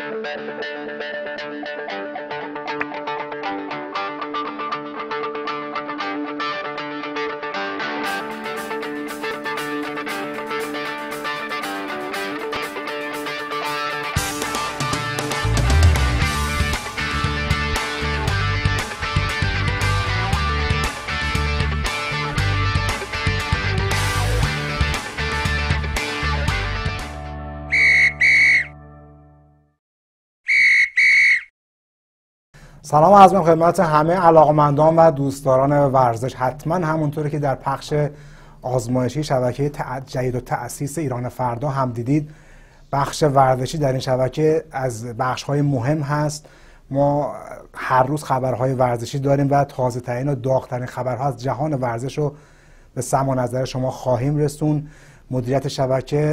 سلام عرض می‌کنم خدمت همه علاقه‌مندان و دوستداران ورزش. حتما همونطوری که در پخش آزمایشی شبکه جدید و تأسیس ایران فردا هم دیدید، بخش ورزشی در این شبکه از بخش‌های مهم هست. ما هر روز خبرهای ورزشی داریم و تازه‌ترین و داغ‌ترین خبرها از جهان ورزش رو به سمع و نظر شما خواهیم رسون. مدیریت شبکه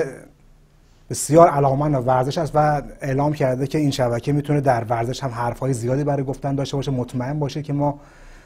بسیار علاقه‌مند ورزش است و اعلام کرده که این شبکه میتونه در ورزش هم حرفای زیادی برای گفتن داشته باشه. مطمئن باشه که ما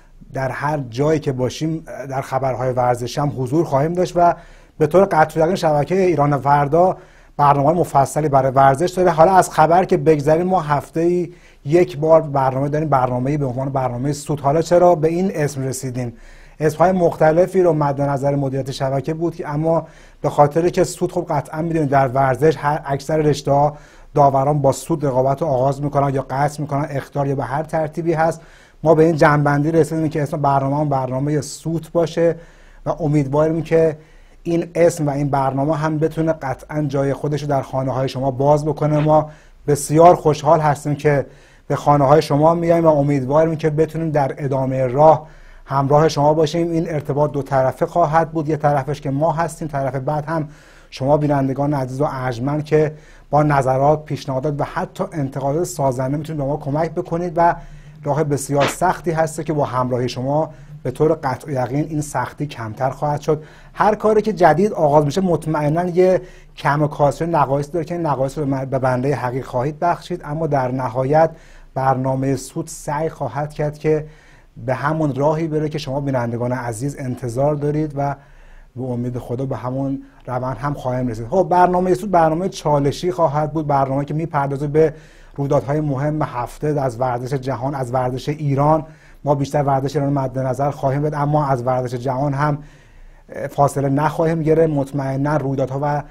در هر جایی که باشیم در خبرهای ورزشی هم حضور خواهیم داشت و به طور قطع یقین شبکه ایران فردا برنامه مفصلی برای ورزش داره. حالا از خبر که بگذریم، ما هفته‌ای یک بار برنامه داریم، برنامه‌ای به عنوان برنامه سود. حالا چرا به این اسم رسیدیم؟ اسم‌های مختلفی رو مد نظر مدیریت شبکه بود که اما به خاطر که سود، خب قطعا می‌دونید در ورزش اکثر رشته‌ها داوران با سود رقابت رو آغاز می‌کنن یا قطع می‌کنن، اخطار یا به هر ترتیبی هست. ما به این جنبندی رسیدیم که اسم برنامه سود باشه و امیدواریم که این اسم و این برنامه هم بتونه قطعا جای خودش رو در خانه‌های شما باز بکنه. ما بسیار خوشحال هستیم که به خانه‌های شما میایم و امیدواریم که بتونیم در ادامه راه همراه شما باشیم. این ارتباط دو طرفه خواهد بود، یه طرفش که ما هستیم، طرف بعد هم شما بینندگان عزیز و ارجمند که با نظرات، پیشنهادات و حتی انتقادات سازنده میتونید به ما کمک بکنید و راه بسیار سختی هست که با همراهی شما به طور قطع یقین این سختی کمتر خواهد شد. هر کاری که جدید آغاز میشه مطمئنا یه کم و کاسر نقایص داره که این نقایص رو به بنده حقیق خواهید بخشید، اما در نهایت برنامه سود سعی خواهد کرد که به همون راهی بره که شما بینندگان عزیز انتظار دارید و به امید خدا به همون روند هم خواهیم رسید. خب برنامه سود برنامه چالشی خواهد بود، برنامه که میپردازه به رویدادهای مهم هفته از ورزش جهان، از ورزش ایران. ما بیشتر ورزش ایران مد نظر خواهیم داشت، اما از ورزش جهان هم فاصله نخواهیم گرفت. مطمئنا رویدادها و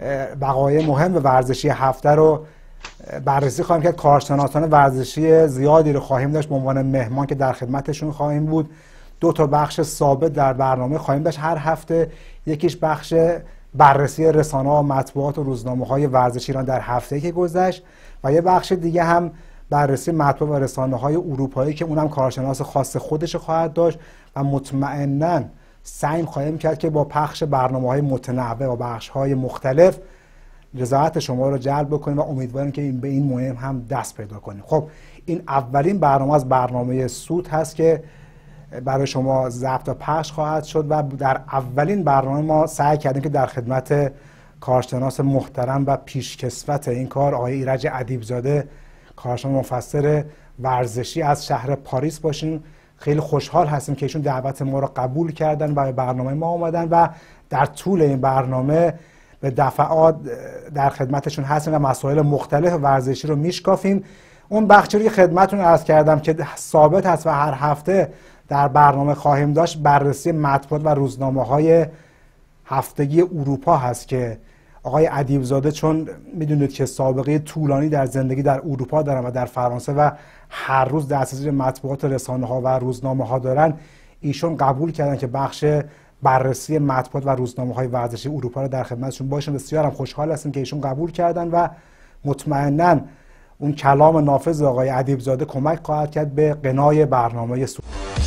وقایع مهم ورزشی هفته رو بررسی خواهیم کرد. کارشناسان ورزشی زیادی رو خواهیم داشت به عنوان مهمان که در خدمتشون خواهیم بود. 2 تا بخش ثابت در برنامه خواهیم داشت هر هفته. یکیش بخش بررسی رسانه‌ها و مطبوعات و روزنامه‌های ورزشی ایران در هفته‌ای که گذشت و یه بخش دیگه هم بررسی مطبوع و رسانه‌های اروپایی که اونم کارشناس خاص خودش خواهد داشت و مطمئناً سعی خواهیم کرد که با پخش برنامه‌های متنوع و بخش‌های مختلف رضایت شما رو جلب بکنیم و امیدواریم که به این مهم هم دست پیدا کنیم. خب این اولین برنامه از برنامه سود هست که برای شما ضبط و پخش خواهد شد و در اولین برنامه ما سعی کردیم که در خدمت کارشناس محترم و پیشکسوت این کار آقای ایرج ادیبزاده، کارشناس مفسر ورزشی از شهر پاریس باشیم. خیلی خوشحال هستیم که ایشون دعوت ما رو قبول کردن و به برنامه ما اومدن و در طول این برنامه به دفعات در خدمتشون هستیم و مسائل مختلف ورزشی رو میشکافیم. اون بخشی رو خدمتتون عرض کردم که ثابت هست و هر هفته در برنامه خواهیم داشت، بررسی مطبوعات و روزنامه‌های هفتگی اروپا هست که آقای ادیبزاده چون میدونید که سابقه طولانی در زندگی در اروپا دارن و در فرانسه و هر روز دسترسی مطبوعات رسانه‌ها و روزنامه‌ها دارن، ایشون قبول کردن که بخش بررسی مطبوعات و روزنامه‌های ورزشی اروپا رو در خدمتشون باشیم. بسیار هم خوشحال هستیم که ایشون قبول کردن و مطمئناً اون کلام نافذ آقای ادیبزاده کمک خواهد کرد به غنای برنامه سود.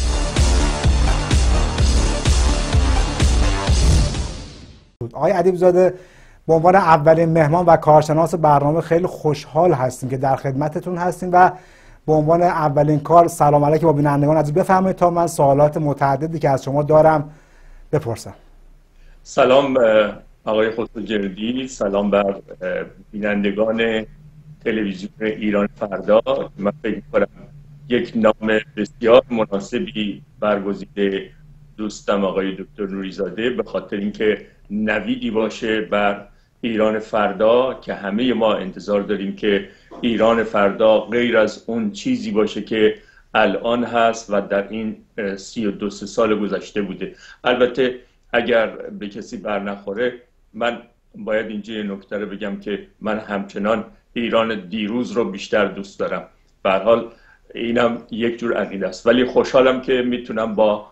آقای ادیبزاده به عنوان اولین مهمان و کارشناس برنامه خیلی خوشحال هستیم که در خدمتتون هستیم و به عنوان اولین کار سلام علیکم با بینندگان عزیز بفرمایید تا من سوالات متعددی که از شما دارم بپرسم. سلام آقای خسروگردی، سلام بر بینندگان تلویزیون ایران فردا. من فکر می‌کنم یک نام بسیار مناسبی برگزیده دوستم آقای دکتر نوریزاده به خاطر اینکه نویدی باشه بر ایران فردا که همه ما انتظار داریم که ایران فردا غیر از اون چیزی باشه که الان هست و در این 32 سال گذشته بوده. البته اگر به کسی بر نخوره، من باید اینجا یه نکته رو بگم که من همچنان ایران دیروز رو بیشتر دوست دارم. به هر حال اینم یک جور عقیده است، ولی خوشحالم که میتونم با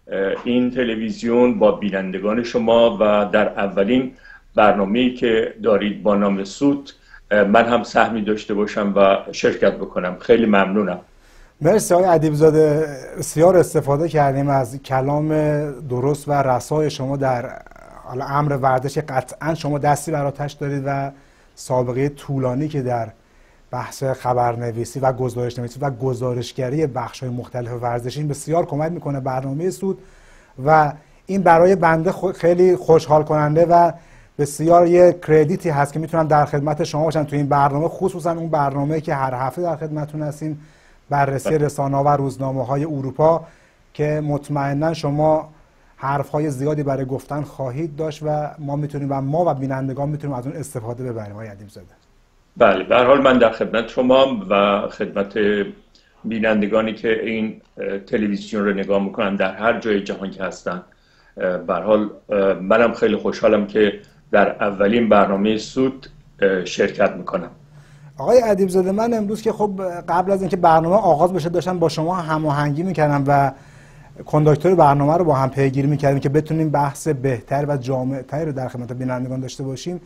این تلویزیون، با بینندگان شما و در اولین برنامه‌ای که دارید با نام سود من هم سهمی داشته باشم و شرکت بکنم. خیلی ممنونم. مرسی آقای ادیبزاده، بسیار استفاده کردیم از کلام درست و رسای شما در امر ورزش. قطعا شما دستی بر آتش دارید و سابقه طولانی که در بحث خبرنویسی و گزارشنویسی و گزارشگری بخش‌های مختلف ورزشی این بسیار کمک میکنه برنامه سود و این برای بنده خیلی خوشحال کننده و بسیار یه کردیتی هست که میتونم در خدمت شما باشم تو این برنامه، خصوصا اون برنامه‌ای که هر هفته در خدمتتون هستیم، بررسی رسانه‌ها و روزنامه‌های اروپا، که مطمئنا شما حرف‌های زیادی برای گفتن خواهید داشت و ما میتونیم و ما و بینندگان میتونیم از اون استفاده ببریم. آقای ادیبزاده. بله، به هر حال من در خدمت شما و خدمت بینندگانی که این تلویزیون رو نگاه میکنن در هر جای جهان که هستن. به هر حال منم خیلی خوشحالم که در اولین برنامه سود شرکت میکنم. آقای ادیبزاده، من امروز که خب قبل از اینکه برنامه آغاز بشه داشتم با شما هماهنگی میکردم و کانداکتور برنامه رو با هم پیگیری میکردیم که بتونیم بحث بهتر و جامع‌تری رو در خدمت بینندگان داشته باشیم.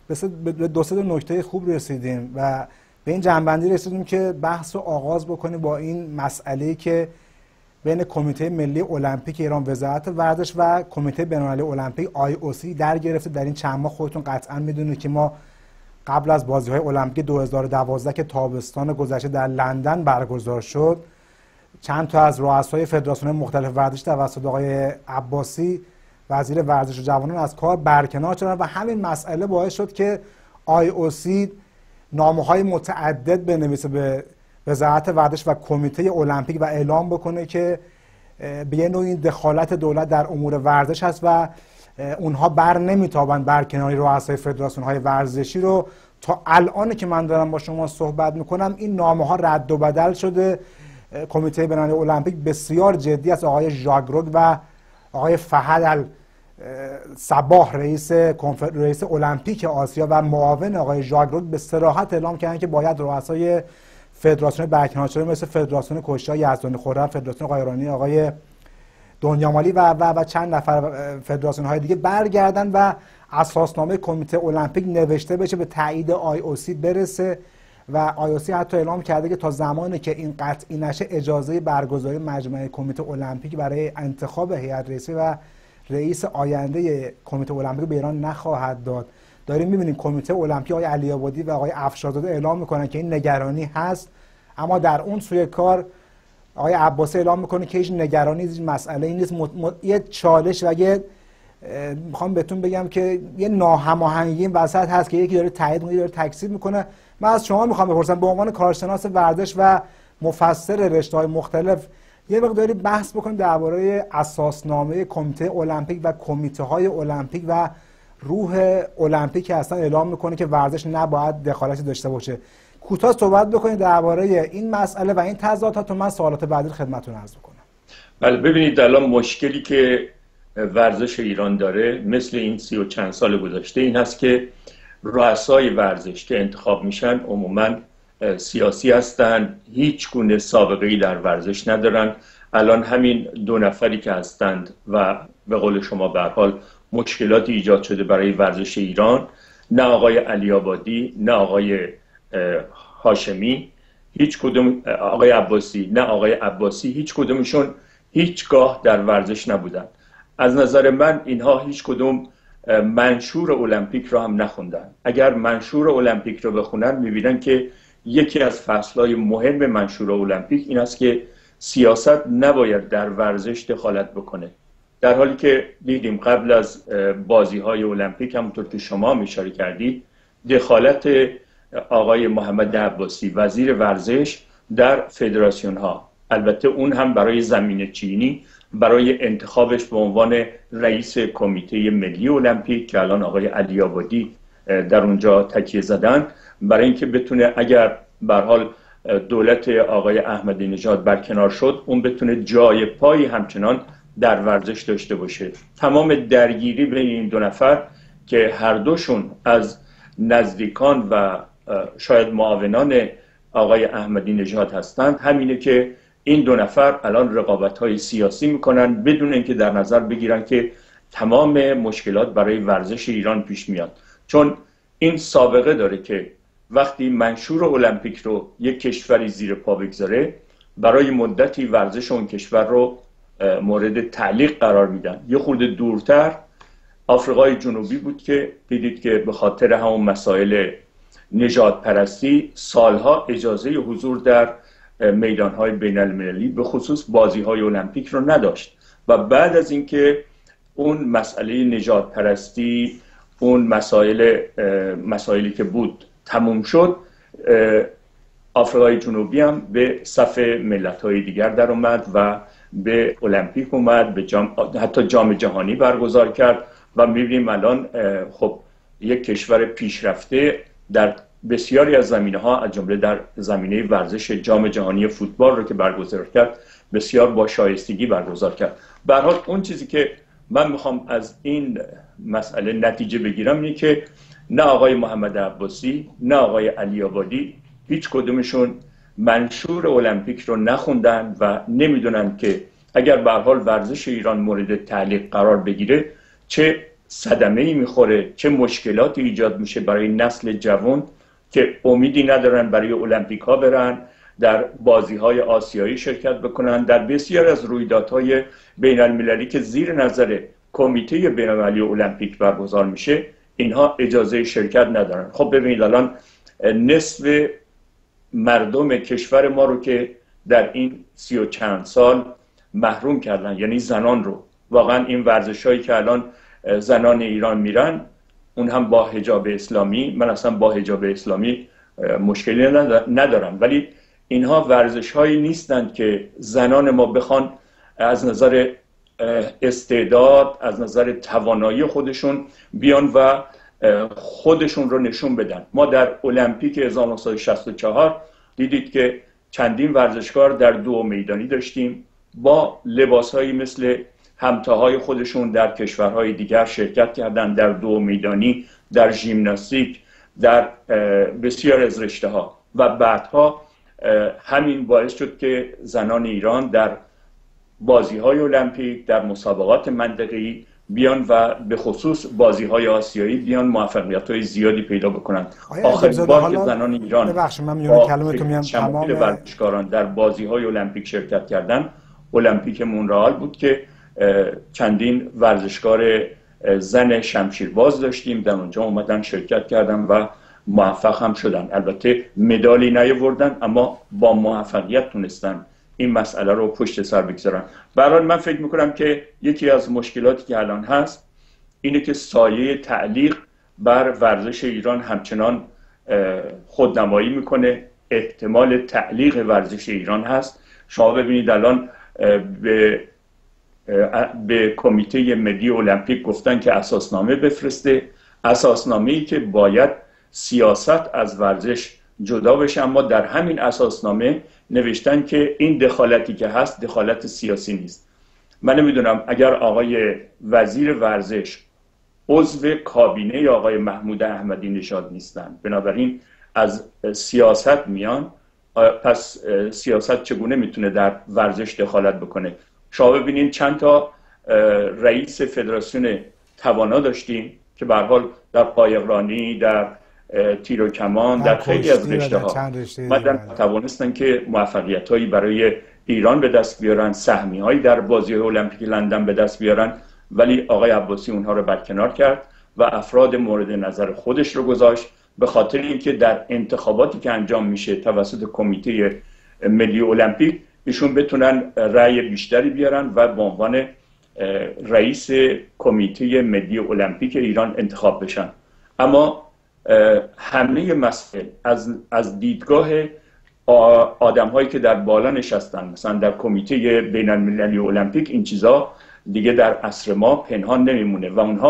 به دو سه نکته خوب رسیدیم و به این جنبندی رسیدیم که بحث رو آغاز بکنیم با این مسئله‌ای که بین کمیته ملی المپیک ایران، وزارت ورزش و کمیته بین‌المللی المپیک IOC در گرفته. در این چند ماه خودتون قطعا میدونید که ما قبل از بازی‌های المپیک 2012 که تابستان گذشته در لندن برگزار شد، چند تا از رؤسای فدراسیون مختلف ورزش توسط آقای عباسی وزیر ورزش و جوانان از کار برکنار شدن و همین مسئله باعث شد که IOC نامه‌های متعدد بنویسه به وزارت ورزش و کمیته المپیک و اعلام بکنه که به یه نوعی دخالت دولت در امور ورزش هست و اونها بر نمیتابند برکناری رؤسای فدراسیون‌های ورزشی رو. تا الان که من دارم با شما صحبت میکنم این نامه‌ها رد و بدل شده. کمیته بین‌المللی المپیک بسیار جدی است. آقای ژاگروگ و آقای فهد صباح رئیس المپیک آسیا و معاون آقای ژاگروگ به صراحت اعلام کردن که باید رؤسای فدراسیون برکنار شده مثل فدراسیون کشتی یزدانی خرم، فدراسیون قایرانی آقای دنیامالی و چند نفر فدراسیون های دیگه برگردن و اساسنامه کمیته المپیک نوشته بشه به تایید IOC برسه و IOC حتی اعلام کرده که تا زمانی که این قطعی نشه اجازه برگزاری مجمع کمیته المپیک برای انتخاب هیئت رئیسه و رئیس آینده کمیته المپیک به ایران نخواهد داد. داریم می‌بینیم کمیته المپیک آقای علی آبادی و آقای افشارزاده اعلام میکنن که این نگرانی هست، اما در اون سوی کار آقای عباسی اعلام میکنه که هیچ نگرانی هیچ مسئله نیست. یه چالش و یه میخوام بهتون بگم که یه ناهماهنگی وسط هست که یکی داره تایید میکنه، داره تکذیب میکنه. من از شما میخوام بپرسم به عنوان کارشناس ورزش و مفسر رشته‌های مختلف یه مقداری بحث بکنیم درباره اساسنامه کمیته المپیک و کمیته‌های المپیک و روح المپیک که اصلا اعلام میکنه که ورزش نباید دخالتی داشته باشه. کوتاه صحبت بکنید درباره این مسئله و این تضادات و من سوالات بعدی خدمتتون عرض کنم. بله، ببینید الان مشکلی که ورزش ایران داره مثل این 30 و چند سال گذشته این هست که رؤسای ورزش که انتخاب میشن عموما سیاسی هستن، هیچ گونه سابقه‌ای در ورزش ندارن. الان همین 2 نفری که هستند و به قول شما به هر حال مشکلاتی ایجاد شده برای ورزش ایران، نه آقای علی آبادی نه آقای هاشمی، هیچ کدوم آقای عباسی نه آقای عباسی، هیچ کدومشون هیچگاه در ورزش نبودن. از نظر من اینها هیچ کدوم منشور المپیک رو هم نخوندن. اگر منشور المپیک رو بخونن میبینن که یکی از فصلهای مهم منشور المپیک این است که سیاست نباید در ورزش دخالت بکنه، در حالی که دیدیم قبل از بازی‌های المپیک همونطور که شما اشاره کردید دخالت آقای محمد عباسی وزیر ورزش در فدراسیون ها، البته اون هم برای زمین چینی برای انتخابش به عنوان رئیس کمیته ملی المپیک که الان آقای علی آبادی در اونجا تکیه زدن برای اینکه بتونه اگر به هر حال دولت آقای احمدی نژاد برکنار شد اون بتونه جای پایی همچنان در ورزش داشته باشه. تمام درگیری بین این دو نفر که هر دوشون از نزدیکان و شاید معاونان آقای احمدی نژاد هستند همینه که این دو نفر الان رقابت‌های سیاسی میکنن بدون اینکه در نظر بگیرن که تمام مشکلات برای ورزش ایران پیش میاد. چون این سابقه داره که وقتی منشور المپیک رو یک کشوری زیر پا بگذاره برای مدتی ورزش اون کشور رو مورد تعلیق قرار میدن. یه خورده دورتر آفریقای جنوبی بود که دیدید که به خاطر همون مسائل نژاد پرستی سالها اجازه حضور در میدانهای بین المللی به خصوص بازی‌های المپیک رو نداشت و بعد از اینکه اون مسئله نژاد پرستی اون مسائلی که بود تموم شد آفریقای جنوبی هم به صف ملت‌های دیگر در اومد و به المپیک اومد، به حتی جام جهانی برگزار کرد و می‌بینیم الان خب یک کشور پیشرفته در بسیاری از زمینه‌ها از جمله در زمینه ورزش جام جهانی فوتبال رو که برگزار کرد بسیار با شایستگی برگزار کرد. به هر حال اون چیزی که من میخوام از این مسئله نتیجه بگیرم اینه که نه آقای محمد عباسی نه آقای علی آبادی هیچ کدومشون منشور المپیک رو نخوندن و نمیدونن که اگر به هر حال ورزش ایران مورد تعلیق قرار بگیره چه صدمه‌ای میخوره، چه مشکلاتی ایجاد میشه برای نسل جوان که امیدی ندارن برای المپیک ها برن، در بازی های آسیایی شرکت بکنن، در بسیار از رویدادهای بین المللی که زیر نظر کمیته بین المللی المپیک برگزار میشه اینها اجازه شرکت ندارن. خب ببینید الان نصف مردم کشور ما رو که در این 30 و چند سال محروم کردن، یعنی زنان رو. واقعا این ورزش هایی که الان زنان ایران میرن اون هم با حجاب اسلامی، من اصلا با حجاب اسلامی مشکلی ندارم، ولی اینها ورزش هایی نیستند که زنان ما بخوان از نظر استعداد از نظر توانایی خودشون بیان و خودشون رو نشون بدن. ما در المپیک 1964 دیدید که چندین ورزشکار در دو میدانی داشتیم با لباسهایی مثل همتاهای خودشون در کشورهای دیگر شرکت کردن، در دو میدانی، در ژیمناستیک، در بسیار از رشته ها و بعدها همین باعث شد که زنان ایران در بازی‌های المپیک، در مسابقات منطقه‌ای بیان و به خصوص بازی‌های آسیایی بیان موفقیت‌های زیادی پیدا بکنن. آخرین بار که زنان ایران تمام ورزشکاران در بازی‌های المپیک شرکت کردن المپیک مونرال بود که چندین ورزشکار زن شمشیرباز داشتیم در اونجا اومدن شرکت کردن و موفق هم شدن. البته مدالی نیاوردن اما با موفقیت تونستن این مسئله رو پشت سر بگذارن. برای من فکر میکنم که یکی از مشکلاتی که الان هست اینه که سایه تعلیق بر ورزش ایران همچنان خودنمایی میکنه. احتمال تعلیق ورزش ایران هست. شما ببینید الان به کمیته ملی المپیک گفتن که اساسنامه بفرسته، اساسنامه‌ای که باید سیاست از ورزش جدا بشه، اما در همین اساسنامه نوشتن که این دخالتی که هست دخالت سیاسی نیست. من نمیدونم اگر آقای وزیر ورزش عضو کابینه آقای محمود احمدی نژاد نیستن بنابراین از سیاست میان، پس سیاست چگونه میتونه در ورزش دخالت بکنه؟ شما ببینید چند تا رئیس فدراسیون توانا داشتیم که به هر حال در قایقرانی، در تیر و کمان، در خیلی از رشته‌ها مدن توانستن که موفقیت‌هایی برای ایران به دست بیارن، سهمی‌هایی در بازی‌های المپیک لندن به دست بیارن، ولی آقای عباسی اونها رو برکنار کرد و افراد مورد نظر خودش رو گذاشت به خاطر اینکه در انتخاباتی که انجام میشه توسط کمیته ملی المپیک ایشون بتونن رأی بیشتری بیارن و به عنوان رئیس کمیته ملی المپیک ایران انتخاب بشن. اما همه مسائل از دیدگاه آدم هایی که در بالا نشستن، مثلا در کمیته بین المللی المپیک، این چیزا دیگه در عصر ما پنهان نمیمونه و اونها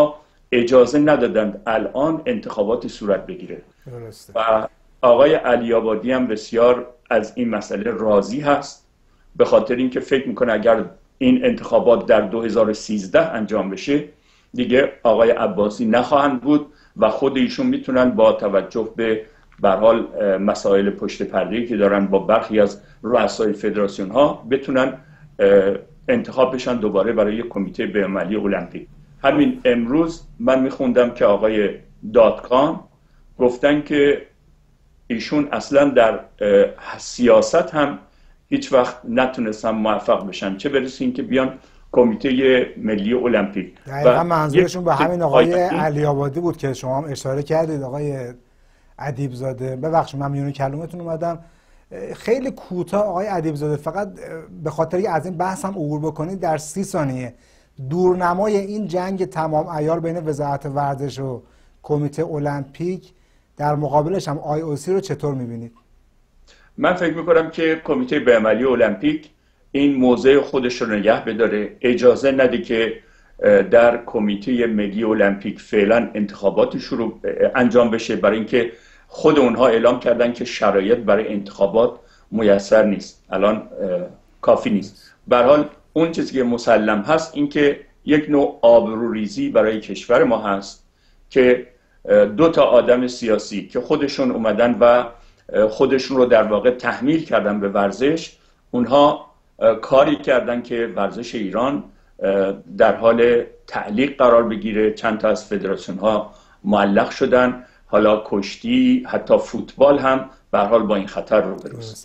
اجازه ندادند الان انتخاباتی صورت بگیره. درسته. و آقای علی آبادی هم بسیار از این مسئله راضی هست، به خاطر اینکه فکر میکنه اگر این انتخابات در 2013 انجام بشه دیگه آقای عباسی نخواهند بود و خود ایشون میتونن با توجه به حال مسائل پشت پرده‌ای که دارن با برخی از رؤسای فدراسیون ها بتونن انتخاب بشن دوباره برای کمیته بین‌المللی المپیک. همین امروز من میخوندم که آقای دادکان گفتن که ایشون اصلا در سیاست هم هیچ وقت نتونستن موفق بشن، چه برسه که بیان کمیته ملی المپیک. دقیقا منظورشون به همین آقای علی آبادی بود که شما هم اشاره کردید. آقای ادیب زاده، ببخشید من میون کلمتون اومدم، خیلی کوتاه آقای ادیب زاده، فقط به خاطر از این بحث هم عبور بکنید در 30 ثانیه دورنمای این جنگ تمام عیار بین وزارت ورزش و کمیته المپیک در مقابلش هم IOC رو چطور میبینید؟ من فکر میکنم که کمیته بین‌المللی المپیک این موضع خودش رو نگه بداره، اجازه نده که در کمیته ملی المپیک فعلا انتخاباتی شروع انجام بشه، برای اینکه خود اونها اعلام کردن که شرایط برای انتخابات میسر نیست، الان کافی نیست. به هر حال اون چیزی که مسلم هست این که یک نوع آبروریزی برای کشور ما هست که 2 تا آدم سیاسی که خودشون اومدن و خودشون رو در واقع تحمیل کردن به ورزش، اونها کاری کردن که ورزش ایران در حال تعلیق قرار بگیره. چند تا از فدراسیون ها معلق شدن، حالا کشتی، حتی فوتبال هم به هر حال با این خطر رو بروست.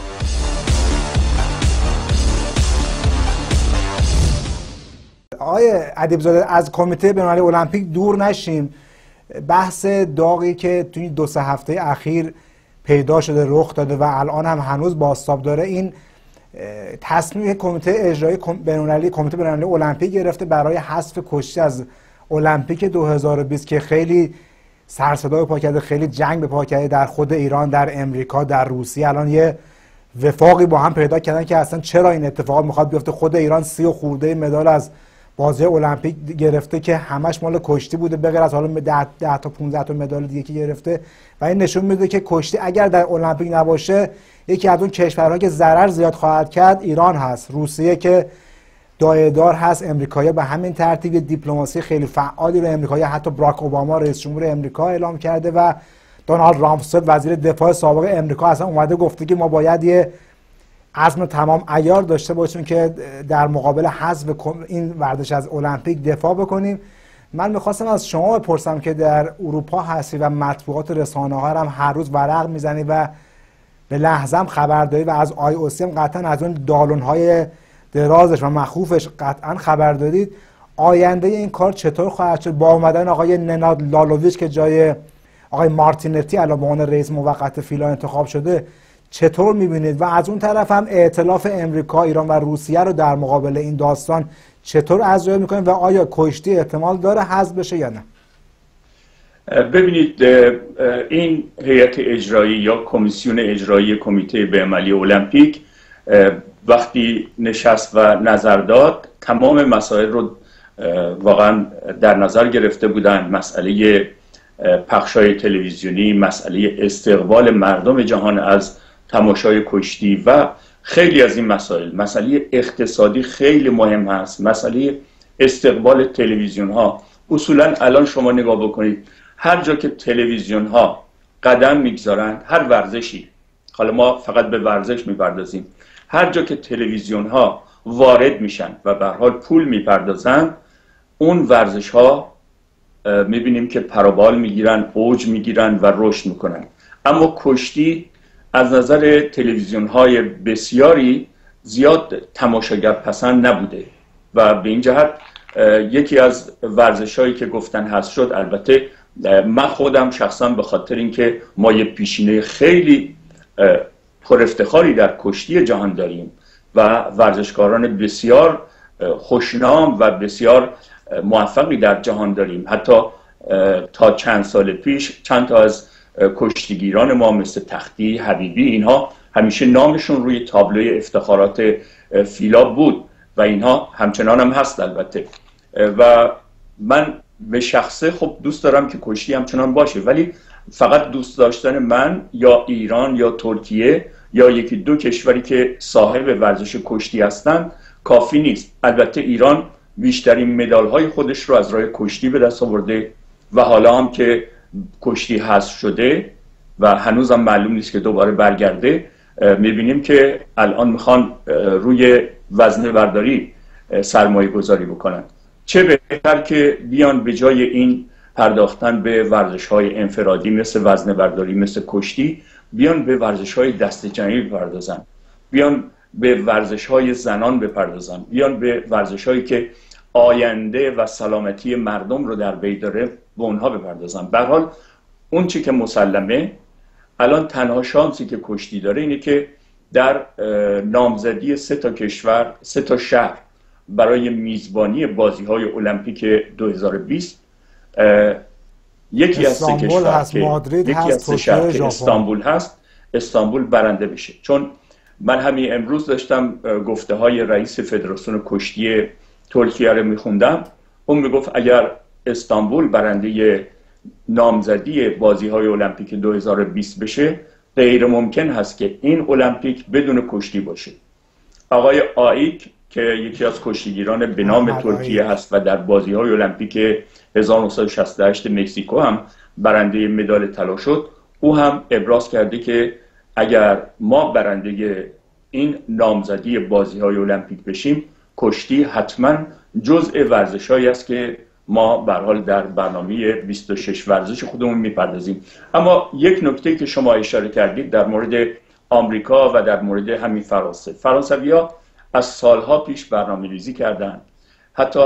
آقای ادیب زاده، از کمیته بین‌المللی المپیک دور نشیم. بحث داغی که توی 2-3 هفته اخیر پیدا شده، رخ داده و الان هم هنوز بازتاب داره، این تصمیم کمیته اجرایی بین‌المللی کمیته بین‌المللی المپیک گرفته برای حذف کشتی از المپیک 2020 که خیلی سر صدا به پا کرده، خیلی جنگ به پا کرده در خود ایران، در امریکا، در روسیه. الان یه وفاقی با هم پیدا کردن که اصلا چرا این اتفاق میخواد بیفته. خود ایران 30 و خورده مدال از بازی المپیک گرفته که همش مال کشتی بوده، به غیر از حالا 10 تا 15 تا مدال دیگه که گرفته. و این نشون میده که کشتی اگر در المپیک نباشه یکی از اون کشورها که ضرر زیاد خواهد کرد ایران هست، روسیه که دایه‌دار هست، امریکایی به همین ترتیب. دیپلماسی خیلی فعالی رو امریکایی، حتی براک اوباما رئیس جمهور امریکا اعلام کرده و دونالد رامسفلد وزیر دفاع سابق امریکا اصلا اومده گفته که ما باید یه عزم تمام عیار داشته باشیم که در مقابل حذف این ورزش از المپیک دفاع بکنیم. من میخواستم از شما بپرسم که در اروپا هستی و مطبوعات رسانه‌ها هم هر روز ورق میزنی و به لحظه هم خبر داری و از IOC هم قطعا از اون دالون‌های درازش و مخوفش قطعا خبر دارید. آینده این کار چطور خواهد شد با اومدن آقای نناد لالوویچ که جای آقای مارتینتی الان به عنوان رئیس موقت فیلا انتخاب شده؟ چطور میبینید؟ و از اون طرف هم ائتلاف امریکا، ایران و روسیه رو در مقابل این داستان چطور ارزیابی میکنید و آیا کشتی احتمال داره حذف بشه یا نه؟ ببینید، این هیئت اجرایی یا کمیسیون اجرایی کمیته بین‌المللی المپیک وقتی نشست و نظر داد تمام مسائل رو واقعا در نظر گرفته بودند. مسئله پخش‌های تلویزیونی، مسئله استقبال مردم جهان از تماشای کشتی و خیلی از این مسائل. مسئله اقتصادی خیلی مهم هست، مسئله استقبال تلویزیون ها. اصولا الان شما نگاه بکنید هر جا که تلویزیون ها قدم میگذارند، هر ورزشی، حالا ما فقط به ورزش میپردازیم، هر جا که تلویزیون ها وارد میشن و به هر حال پول میپردازن، اون ورزش ها میبینیم که پروبال میگیرن، اوج میگیرن و رشد میکنن. اما کشتی از نظر تلویزیون های بسیاری زیاد تماشاگر پسند نبوده و به این جهت یکی از ورزش هایی که گفتن هست شد. البته من خودم شخصا به خاطر اینکه ما یه پیشینه خیلی پر افتخاری در کشتی جهان داریم و ورزشکاران بسیار خوشنام و بسیار موفقی در جهان داریم، حتی تا چند سال پیش چند تا از کشتیگیران ما مثل تختی، حبیبی، اینها همیشه نامشون روی تابلوی افتخارات فیلا بود و اینها همچنان هم هست البته. و من به شخصه خب دوست دارم که کشتی همچنان باشه، ولی فقط دوست داشتن من یا ایران یا ترکیه یا یکی دو کشوری که صاحب ورزش کشتی هستند کافی نیست. البته ایران بیشترین مدال های خودش رو از راه کشتی به دست آورده و حالا هم که کشتی حذف شده و هنوزم معلوم نیست که دوباره برگرده، میبینیم که الان میخوان روی وزنه برداری سرمایه گذاری بکنن. چه بهتر که بیان به جای این پرداختن به ورزش های انفرادی مثل وزنه برداری، مثل کشتی، بیان به ورزش های دست جمعی بپردازن، بیان به ورزش های زنان بپردازن، بیان به ورزش هایی که آینده و سلامتی مردم رو در بر داره به اونها بپردازن. به هر حال اون چی که مسلمه، الان تنها شانسی که کشتی داره اینه که در نامزدی 3 تا کشور، 3 تا شهر برای میزبانی بازی‌های المپیک 2020 یکی از 3 کشور هست، که مادرید یکی از 3 شهر که استانبول هست، استانبول برنده بشه. چون من همین امروز داشتم گفته های رئیس فدراسیون کشتی ترکیه رو میخوندم. اون میگفت اگر استانبول برنده نامزدی بازی‌های المپیک 2020 بشه، غیر ممکن هست که این المپیک بدون کشتی باشه. آقای آیک که یکی از کشتیگیران به نام ترکیه هست و در بازی‌های المپیک 1968 مکزیکو هم برنده مدال طلا شد، او هم ابراز کرده که اگر ما برنده این نامزدی بازی‌های المپیک بشیم، کشتی حتما جزء ورزش‌هایی است که ما به هر حال در برنامه 26 ورزش خودمون میپردازیم. اما یک نکته که شما اشاره کردید در مورد آمریکا و در مورد همین فرانسه، فرانسوی‌ها از سالها پیش برنامه‌ریزی کردن، حتی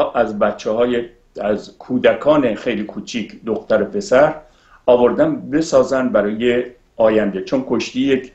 از کودکان خیلی کوچیک، دختر پسر آوردن بسازن برای آینده، چون کشتی یک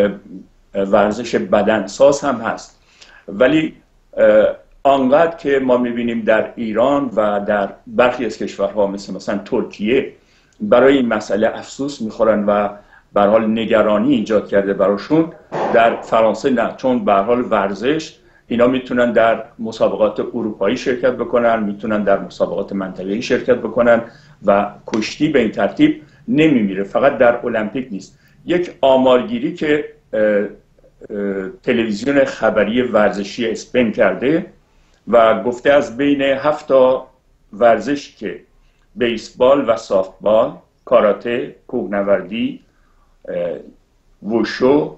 ورزش بدنساز هم هست. ولی آنقدر که ما میبینیم در ایران و در برخی از کشورها مثلا ترکیه برای این مسئله افسوس میخورن و به هر حال نگرانی ایجاد کرده براشون، در فرانسه نه، چون به هر حال ورزش اینا میتونن در مسابقات اروپایی شرکت بکنن، میتونن در مسابقات منطقه‌ای شرکت بکنن و کشتی به این ترتیب نمیمیره. فقط در المپیک نیست. یک آمارگیری که تلویزیون خبری ورزشی اسپین کرده و گفته از بین 7 تا ورزش که بیسبال و سافتبال، کاراته، کوهنوردی، ووشو،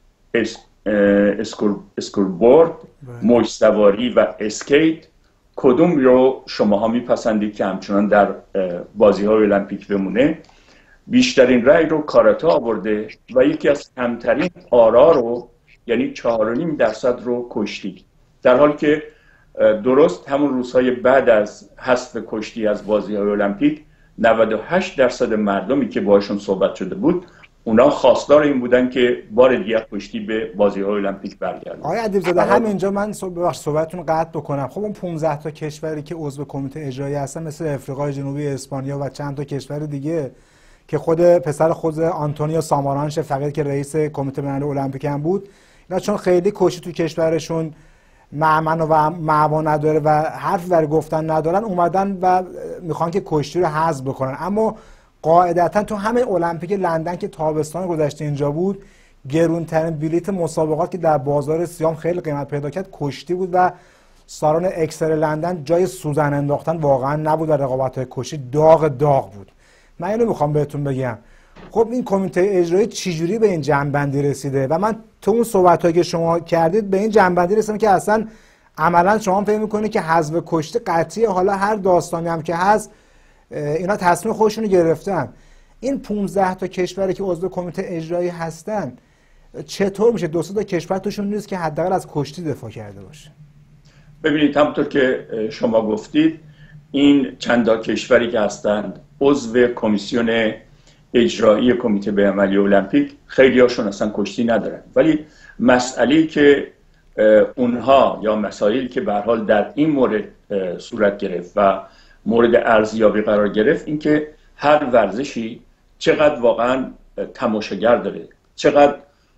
اسکوربورد، موج سواری و اسکیت، کدوم رو شماها میپسندید که همچنان در بازی‌های المپیک بمونه؟ بیشترین رأی رو کاراته آورده و یکی از کمترین آرا رو، یعنی 4.5% رو کشتی. در حالی که درست همون روزهای بعد از حذف کشتی از بازی‌های المپیک 98% مردمی که باشون صحبت شده بود، اونا خواستار این بودن که بار دیگه کشتی به بازی‌های المپیک برگرده. آقای ادیب‌زاده، همینجا من صحبتتون قطع بکنم. خب اون 15 تا کشوری که عضو کمیته اجرایی هستن مثل افریقای جنوبی، اسپانیا و چند تا کشور دیگه که پسر خود آنتونیو سامارانش فقید که رئیس کمیته بین‌المللی المپیک هم بود، اینا چون خیلی کشتی تو کشورشون معمن و معوا نداره و حرف برای گفتن ندارن، اومدن و میخوان که کشتی رو حذف بکنن. اما قاعدتا تو همه المپیک لندن که تابستان گذشته اینجا بود، گرونترین بلیت مسابقات که در بازار سیام خیلی قیمت پیدا کرد کشتی بود و سالن اکستر لندن جای سوزن انداختن واقعا نبود و رقابت‌های کشتی داغ بود. من اینو میخوام بهتون بگم. خب این کمیته اجرایی چجوری به این جمع‌بندی رسیده؟ و من تو اون صحبتایی که شما کردید به این جمع‌بندی رسیدم که اصلا عملا شما فکر می‌کنید که حذف کشتی قطعیه، حالا هر داستانی هم که هست اینا تصمیم خودشونو گرفتن. این 15 تا کشوری که عضو کمیته اجرایی هستن چطور میشه 2 تا کشور توشون نیست که حداقل از کشتی دفاع کرده باشه؟ ببینید، همونطور که شما گفتید، این چند تا کشوری که هستند عضو کمیسیون اجرایی کمیته بین‌المللی المپیک، خیلی هاشون اصلا کشتی ندارن، ولی مسئله‌ای که اونها یا مسائلی که به هر حال در این مورد صورت گرفت و مورد ارزیابی قرار گرفت، این که هر ورزشی چقدر واقعا تماشاگر داره، چقدر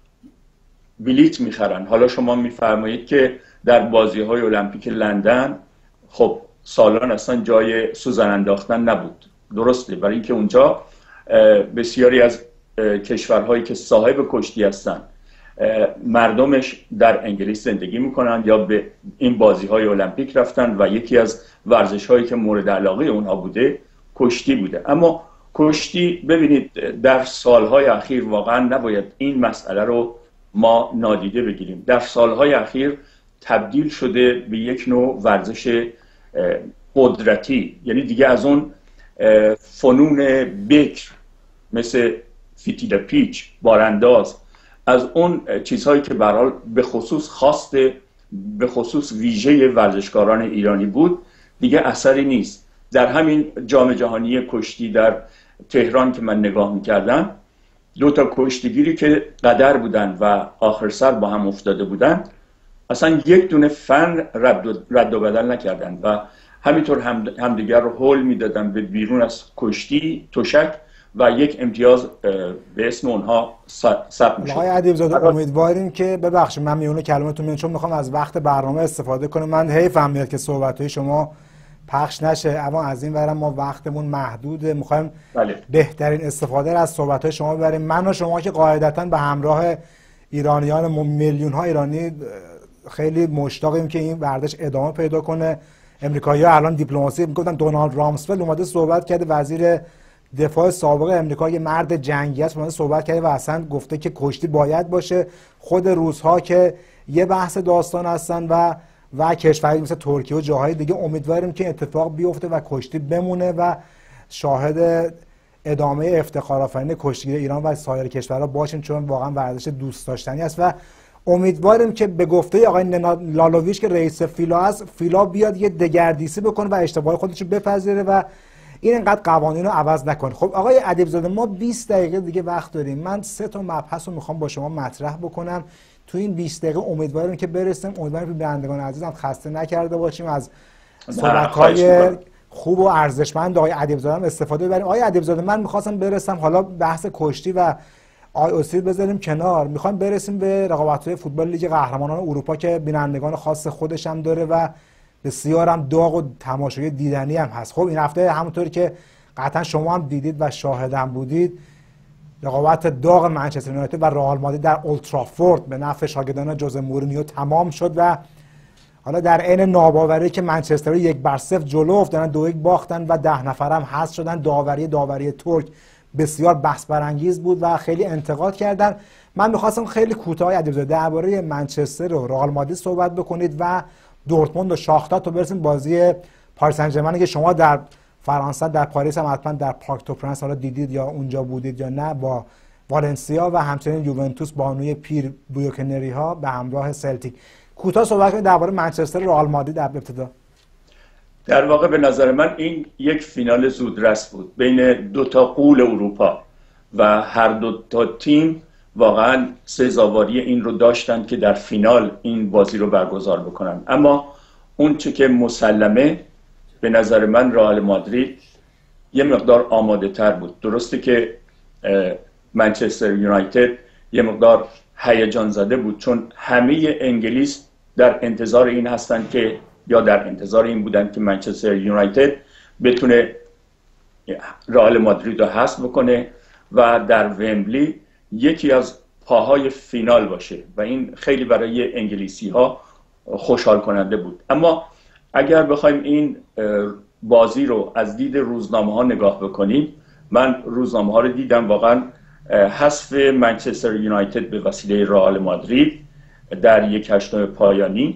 بلیت میخرن. حالا شما میفرمایید که در بازی‌های المپیک لندن خب سالان اصلا جای سوزن انداختن نبود. درسته، برای اینکه اونجا بسیاری از کشورهایی که صاحب کشتی هستن مردمش در انگلیس زندگی میکنن یا به این بازی‌های المپیک رفتن و یکی از ورزش‌هایی که مورد علاقه اونها بوده کشتی بوده. اما کشتی، ببینید، در سالهای اخیر واقعا نباید این مسئله رو ما نادیده بگیریم. در سالهای اخیر تبدیل شده به یک نوع ورزش قدرتی، یعنی دیگه از اون فنون بکر مثل فیتیل پیچ، بارانداز، از اون چیزهایی که به هر حال به خصوص ویژه ورزشکاران ایرانی بود دیگه اثری نیست. در همین جام جهانی کشتی در تهران که من نگاه میکردم، 2 تا کشتیگیری که قدر بودن و آخر سر با هم افتاده بودن اصلا یک دونه فن رد و بدل نکردن و همینطور همدیگر رو هول میدادن به بیرون از کشتی تشک و یک امتیاز به اسم اونها ثبت میشد. آقای ادیب زاده، امیدواریم که، ببخشید من میونه کلمتون میاد چون میخوام از وقت برنامه استفاده کنم. من حیفم میاد که صحبت‌های شما پخش نشه، اما از این ورم ما وقتمون محدوده، میخوایم بهترین استفاده از صحبت‌های شما ببریم. من و شما که قاعدتاً به همراه ایرانیان، میلیون‌ها ایرانی خیلی مشتاقیم که این ورزش ادامه پیدا کنه. امریکایی‌ها الان دیپلماسی میگفتن، دونالد رامسفلد اومده صحبت کرده، وزیر دفاع سابق امریکا، یه مرد جنگی است، اومده صحبت کرده و اصلا گفته که کشتی باید باشه. خود روس‌ها که یه بحث داستان هستن و کشوری مثل ترکیه و جاهای دیگه، امیدواریم که اتفاق بیفته و کشتی بمونه و شاهد ادامه افتخارآفرین کشتیگیری ایران و سایر کشورها باشیم، چون واقعا ورزش دوست داشتنی است. و امیدواریم که به گفته آقای لالوویچ که رئیس فیلا است، فیلا بیاد یه دگردیسی بکنه و اشتباه خودش رو بپذیره و این انقدر قوانین رو عوض نکنه. خب آقای ادیب زاده، ما 20 دقیقه دیگه وقت داریم. من 3 تا مبحث رو میخوام با شما مطرح بکنم تو این 20 دقیقه. امیدواریم که برسیم، امیدواریم که بینندگان عزیزم خسته نکرده باشیم، از صحبت‌های خوب و ارزشمند آقای ادیب زاده هم استفاده ببریم. آقای ادیب زاده، من می‌خواستم برسم، حالا بحث کشتی و IOC بذاریم کنار، میخوایم برسیم به رقابت‌های فوتبال لیگ قهرمانان اروپا که بینندگان خاص خودش هم داره و بسیار هم داغ و تماشای دیدنی هم هست. خب این هفته همونطور که قطعا شما هم دیدید و شاهد هم بودید، رقابت داغ منچستر یونایتد و رئال مادرید در اولترافورد به نفع شاگردان جوزه مورینیو تمام شد و حالا در عین ناباوری که منچستر 1-0 جلو افتادن، 2-1 باختن و 10 نفر هم حذف شدن. داوری ترک بسیار بحث برانگیز بود و خیلی انتقاد کردن. من می‌خواستم خیلی کوتاه درباره منچستر و رئال مادرید صحبت بکنید و دورتموند و شاختار تا برسیم بازی پاریس سن ژرمن که شما در فرانسه در پاریس هم حتما در پارک دو پرنس حالا دیدید یا اونجا بودید یا نه، با والنسیا و همچنین یوونتوس بانوی پیر بویوکنری ها به همراه سلتیک. کوتاه صحبت کنید درباره منچستر و رئال مادرید در ابتدا. در واقع به نظر من این یک فینال زودرس بود بین 2 تا غول اروپا و هر 2 تا تیم واقعا سزاواری این رو داشتن که در فینال این بازی رو برگزار بکنن. اما اون چه که مسلمه، به نظر من رئال مادرید یه مقدار آماده تر بود. درسته که منچستر یونایتد یه مقدار هیجان زده بود، چون همه انگلیس در انتظار این هستن که، یا در انتظار این بودن که منچستر یونایتد بتونه رئال مادرید رو حذف بکنه و در ومبلی یکی از پاهای فینال باشه و این خیلی برای انگلیسی ها خوشحال کننده بود. اما اگر بخوایم این بازی رو از دید روزنامه ها نگاه بکنیم، من روزنامه ها رو دیدم، واقعا حذف منچستر یونایتد به وسیله رئال مادرید در 1/8 پایانی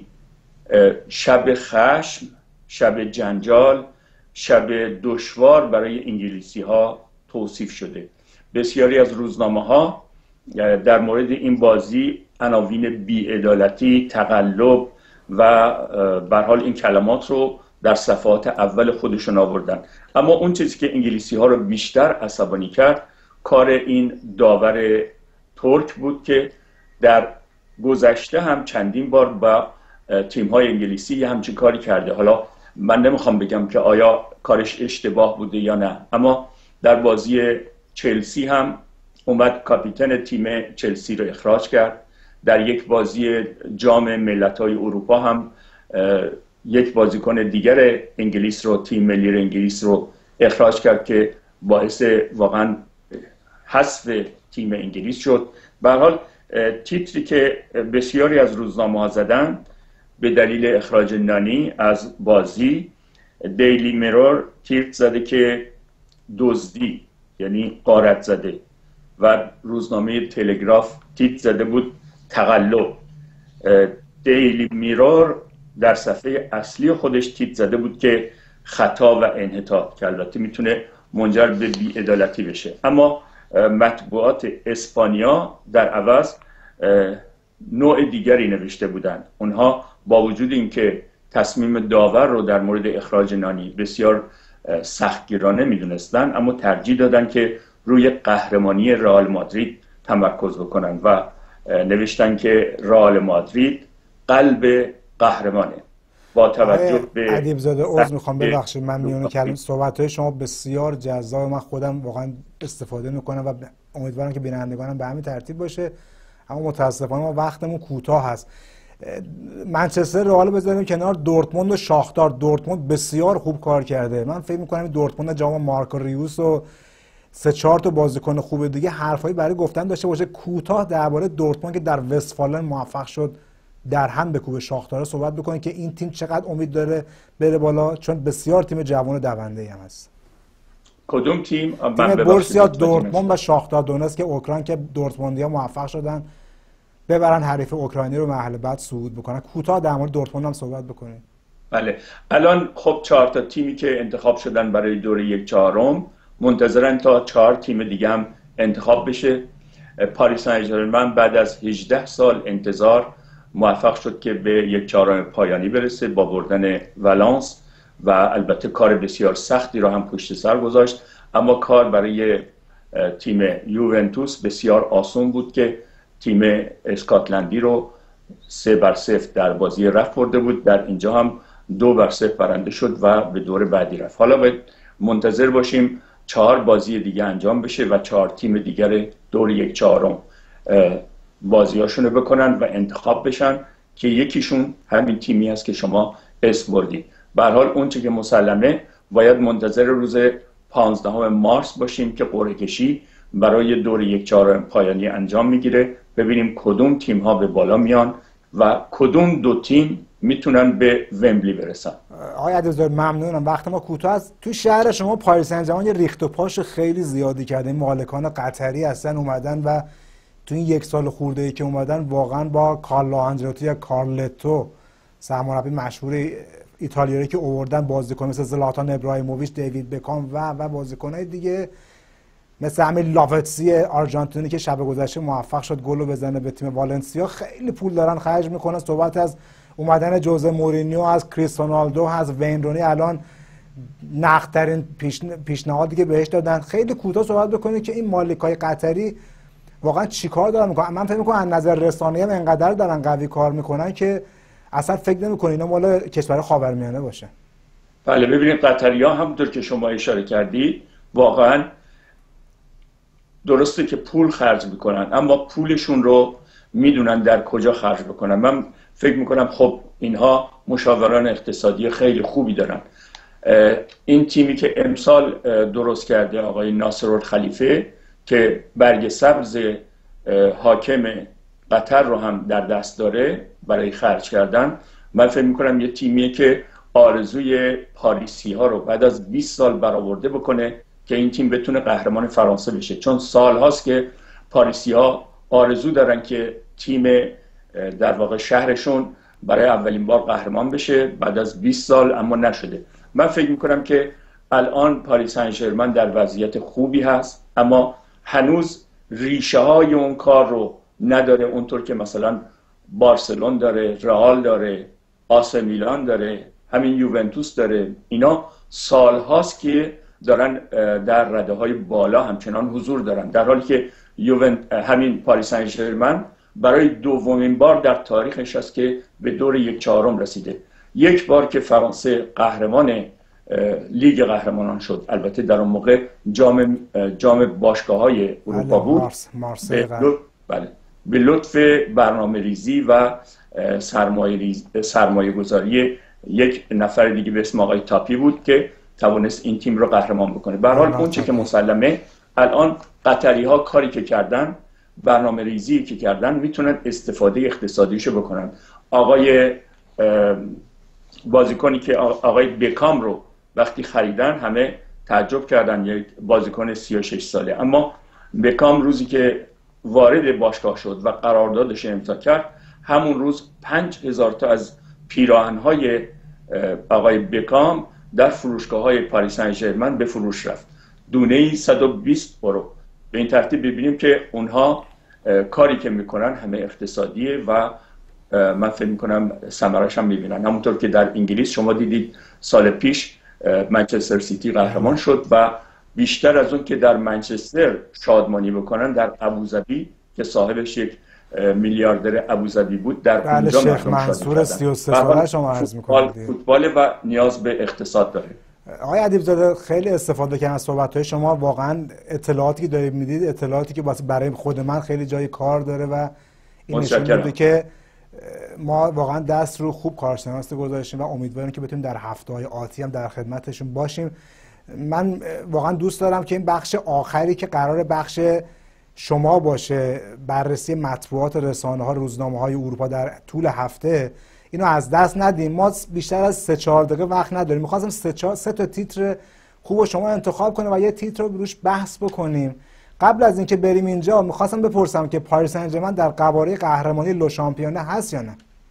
شب خشم، شب جنجال، شب دشوار برای انگلیسی ها توصیف شده. بسیاری از روزنامه ها در مورد این بازی عناوین بی‌عدالتی، تقلب و به هر حال این کلمات رو در صفحات اول خودشون آوردن. اما اون چیزی که انگلیسی ها رو بیشتر عصبانی کرد کار این داور ترک بود که در گذشته هم چندین بار با تیم های انگلیسی یه همچین کاری کرده. حالا من نمیخوام بگم که آیا کارش اشتباه بوده یا نه، اما در بازی چلسی هم اومد کاپیتان تیم چلسی رو اخراج کرد. در یک بازی جام ملت‌های اروپا هم یک بازیکن دیگر انگلیس رو، تیم ملی انگلیس رو اخراج کرد که باعث واقعا حذف تیم انگلیس شد. به هر حال تیتری که بسیاری از روزنامه‌ها زدن به دلیل اخراج نانی از بازی، دیلی میرور تیتر زده که دزدی، یعنی غارت زده، و روزنامه تلگراف تیتر زده بود تقلب. دیلی میرور در صفحه اصلی خودش تیتر زده بود که خطا و انحطاط، که البته میتونه منجر به بی‌عدالتی بشه. اما مطبوعات اسپانیا در عوض نوع دیگری نوشته بودند. اونها با وجود اینکه تصمیم داور رو در مورد اخراج نانی بسیار سختگیرانه میدونستن، اما ترجیح دادن که روی قهرمانی رئال مادرید تمرکز بکنن و نوشتن که رئال مادرید قلب قهرمانه. با توجه به ادیب زاده عذر میخوام، ببخشید من میونه کلمه، صحبت‌های شما بسیار جذاب، من خودم واقعا استفاده میکنم و امیدوارم که بینندگانم به همین ترتیب باشه، اما متاسفانه ما وقتمون کوتاه هست. منچستر رئال بذاریم کنار، دورتموند و شاختار. دورتموند بسیار خوب کار کرده. من فکر میکنم دورتموند جام مارکو ریوس و 3-4 تا بازیکن خوب دیگه حرفایی برای گفتن داشته باشه. کوتاه درباره دورتموند که در وستفالن موفق شد در هم به کوب شاختار صحبت بکنید که این تیم چقدر امید داره بره بالا، چون بسیار تیم جوان و دونده هم هست. کدوم تیم؟ تیم بورسیا دورتموند و شاختار دونتسک که اوکراین، که دورتموندیا موفق شدن ببرن حریف اوکراینی رو مرحله بعد صعود بکنن. کوتاه در مورد دورتموند هم صحبت بکنید. بله، الان خب 4 تا تیمی که انتخاب شدن برای دور 1/4 منتظرن تا 4 تیم دیگه هم انتخاب بشه. پاریس سن ژرمن بعد از 18 سال انتظار موفق شد که به 1/4 پایانی برسه با بردن ولانس و البته کار بسیار سختی رو هم پشت سر گذاشت، اما کار برای تیم یوونتوس بسیار آسون بود که تیم اسکاتلندی رو 3-0 در بازی رفت برده بود. در اینجا هم 2-0 برنده شد و به دور بعدی رفت. حالا باید منتظر باشیم 4 بازی دیگه انجام بشه و 4 تیم دیگر دور 1/4 بازیاشون رو بکنن و انتخاب بشن که یکیشون همین تیمی است که شما اسم بردید. به هر حال اون چه که مسلمه باید منتظر روز 15 مارس باشیم که قرعه کشی برای دور 1/4 پایانی انجام میگیره، ببینیم کدوم تیم ها به بالا میان و کدوم 2 تیم میتونن به ومبلی برسن. آقای عزیزاده ممنونم، وقت ما کوتاه است. تو شهر شما پاریس سن ژرمن یه ریخت و پاش خیلی زیادی کرده، مالکان قطری هستن اومدن و تو این 1 سال خورده ای که اومدن واقعا با کارلو آنجلوتی یا کارلتو سرمربی مشهور ایتالیایی که آوردن، بازیکن مثل زلاتان ابراهیموویچ، دیوید بکام و بازیکنای دیگه مثل همین لاوتسی آرژانتینی که شب گذشته موفق شد گل بزنه به تیم والنسیا، خیلی پول دارن خرج میکنن. صحبت از اومدن جوزه مورینیو، از کریستیانو، از وین رونی، الان نقدترین پیشنهادی که بهش دادن. خیلی کوتاه صحبت بکنید که این مالکای قطری واقعا چیکار دارن میکنن. من فکر میکنم از نظر رسانه‌ای هم انقدر دارن قوی کار میکنن که اصلا فکر نمیکنه اینا مال کشور خاورمیانه باشه. بله، ببینید قطری‌ها همونطور که شما اشاره کردید واقعا درسته که پول خرج میکنن، اما پولشون رو میدونن در کجا خرج بکنن. من فکر میکنم خب اینها مشاوران اقتصادی خیلی خوبی دارن. این تیمی که امسال درست کرده آقای ناصرالخلیفه که برگ سبز حاکم قطر رو هم در دست داره برای خرج کردن، من فکر میکنم یه تیمیه که آرزوی پاریسی ها رو بعد از 20 سال برآورده بکنه که این تیم بتونه قهرمان فرانسه بشه، چون سال هاست که پاریسی ها آرزو دارن که تیم در واقع شهرشون برای اولین بار قهرمان بشه بعد از 20 سال، اما نشده. من فکر میکنم که الان پاریس سن ژرمن در وضعیت خوبی هست، اما هنوز ریشه های اون کار رو نداره، اونطور که مثلا بارسلون داره، رئال داره، آس میلان داره، همین یوونتوس داره. اینا سال هاست که دارن در رده های بالا همچنان حضور دارن، در حالی که همین پاریس سن ژرمن برای دومین بار در تاریخش است که به دور 1/4 رسیده. یک بار که فرانسه قهرمان لیگ قهرمانان شد، البته در اون موقع جام باشگاه‌های اروپا بود، به لطف برنامه ریزی و سرمایه گذاری یک نفر دیگه به اسم آقای تاپی بود که توانست این تیم رو قهرمان بکنه. به هر حال اون چه که مسلمه الان قطری ها کاری که کردن، برنامه ریزی که کردن، میتونن استفاده اقتصادیشو بکنن. آقای بازیکنی که آقای بکام رو وقتی خریدن همه تعجب کردن، یک بازیکن 36 ساله، اما بکام روزی که وارد باشگاه شد و قراردادش امضا کرد، همون روز 5000 تا از پیراهن‌های آقای بکام در فروشگاه‌های پاریس سن ژرمن به فروش رفت، دونه‌ای 120 یورو. به این ترتیب ببینیم که اونها کاری که میکنن همه اقتصادیه و من فکر میکنم ثمرش هم میبینن. همونطور که در انگلیس شما دیدید سال پیش منچستر سیتی قهرمان شد و بیشتر از اون که در منچستر شادمانی بکنن، در ابوظبی که صاحبش یک میلیاردر ابوظبی بود، در اونجا شیخ منصور 33 ساله شما عرض میکنید. فوتبال و نیاز به اقتصاد داره. آقای ادیب‌زاده خیلی استفاده کردن از صحبت‌های شما، واقعا اطلاعاتی که دارید میدید اطلاعاتی که برای خود من خیلی جای کار داره و این نشون میده که ما واقعا دست رو خوب کارشناس گذاشتیم و امیدواریم که بتونیم در هفته‌های آتی هم در خدمتشون باشیم. من واقعا دوست دارم که این بخش آخری که قرار بخش شما باشه، بررسی مطبوعات رسانه‌ها، روزنامه‌های اروپا در طول هفته، اینو از دست ندیم. ما بیشتر از 3-4 دقیقه وقت نداریم. می‌خواستم 3 تا تیتر خوب شما انتخاب کنیم و یه تیتر رو روش بحث بکنیم. قبل از اینکه بریم اینجا می‌خواستم بپرسم که پاریس سن ژرمن در قواره قهرمانی لو شامپیونه هست یا نه؟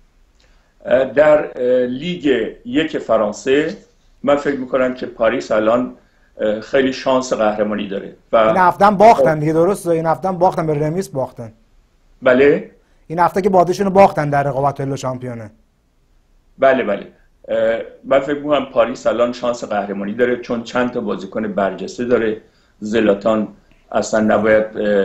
در لیگ 1 فرانسه من فکر می‌کنم که پاریس الان خیلی شانس قهرمانی داره و این هفته باختن دیگه، درسته؟ این هفته باختن، به رمیس باختن. بله، این هفته که بازیشون رو باختن در رقابت لو شامپیونه. بله من فکر می‌کنم پاریس الان شانس قهرمانی داره چون چند تا بازیکن برجسته داره. زلاتان اصلا نباید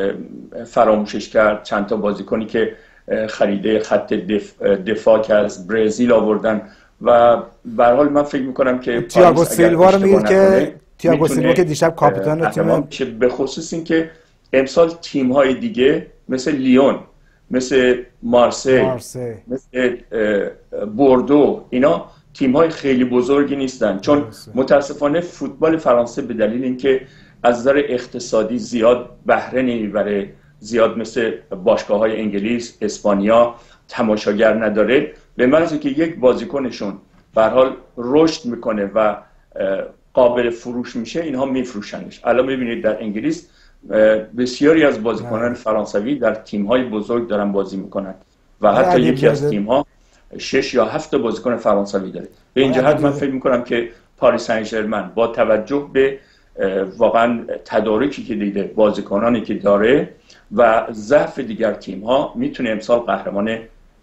فراموشش کرد، چند تا بازیکنی که خریده خط دفاع که از برزیل آوردن و به هر حال من فکر می‌کنم که تییاگو سیلوا رو میگید که تییاگو سیلوا که دیشب کاپیتان تیم، به خصوص این که امسال تیم‌های دیگه مثل لیون، مثل مارسی، مثل بوردو، اینا تیم‌های خیلی بزرگی نیستن، چون متاسفانه فوتبال فرانسه به دلیل اینکه از نظر اقتصادی زیاد بهره نمیبره، زیاد مثل باشگاه‌های انگلیس، اسپانیا تماشاگر نداره، به محض که یک بازیکنشون به هر حال رشد میکنه و قابل فروش میشه اینها میفروشنش. الان ببینید در انگلیس بسیاری از بازیکنان فرانسوی در تیم‌های بزرگ دارن بازی میکنن و حتی یکی از تیم‌ها 6 یا 7 بازیکن فرانسوی داره. به این جهت من فکر میکنم که پاریس سن ژرمن با توجه به واقعا تدارکی که دیده، بازیکنانی که داره و ضعف دیگر تیم‌ها، میتونه امسال قهرمان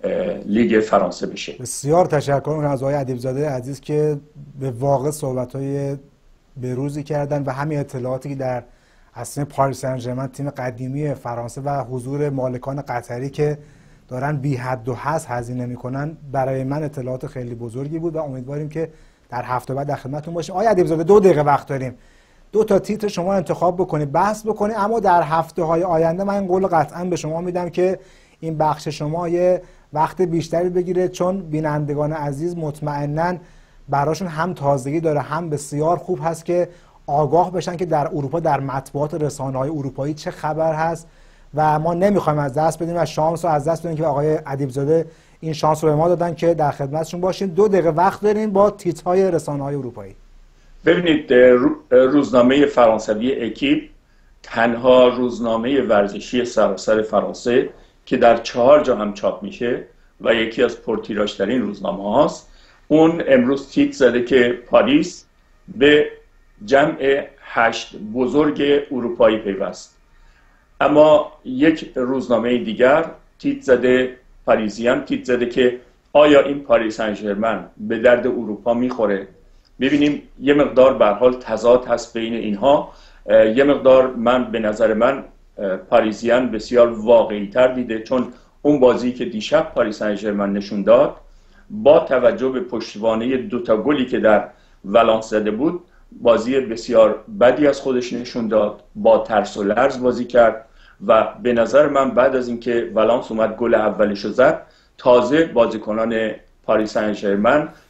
لیگ فرانسه بشه. بسیار تشکر می‌کنم از آقای ادیب‌زاده عزیز که به واقع صحبت‌های بروزی کردن و همین اطلاعاتی که در اصلا پاریس سن ژرمن تیم قدیمی فرانسه و حضور مالکان قطری که دارن بی حد و حصر هزینه میکنن برای من اطلاعات خیلی بزرگی بود و امیدواریم که در هفته بعد در خدمتتون باشیم. آقای ادیب‌زاده 2 دقیقه وقت داریم، 2 تا تیتر شما انتخاب بکنید، بحث بکنید، اما در هفته‌های آینده من این قول قطعا به شما میدم که این بخش شما یه وقت بیشتری بگیره، چون بینندگان عزیز مطمئناً براشون هم تازگی داره، هم بسیار خوب هست که آگاه بشن که در اروپا در مطبوعات رسانه‌های اروپایی چه خبر هست و ما نمیخوایم از دست بدیم و شانس رو از دست بدیم که آقای ادیب‌زاده این شانس رو به ما دادن که در خدمتشون باشیم. 2 دقیقه وقت داریم با تیترهای رسانه‌های اروپایی. ببینید، روزنامه فرانسوی اکیپ تنها روزنامه ورزشی سراسر فرانسه که در 4 جا هم چاپ میشه و یکی از پرتیراژترین روزنامه هاست، اون امروز تیتر زده که پاریس به جمع 8 بزرگ اروپایی پیوست. اما یک روزنامه دیگر تیتر زده، پاریزیان تیتر زده که آیا این پاریس سن ژرمن به درد اروپا میخوره؟ ببینیم یه مقدار به هر حال تضاد هست بین اینها. یه مقدار به نظر من پاریزیان بسیار واقعی تر دیده، چون اون بازی که دیشب پاریس سن ژرمن نشون داد با توجه به پشتوانه 2 تا گلی که در ولانس زده بود، بازی بسیار بدی از خودش نشون داد، با ترس و لرز بازی کرد و به نظر من بعد از اینکه ولانس اومد گل اولش رو زد، تازه بازیکنان پاریس سن ژرمن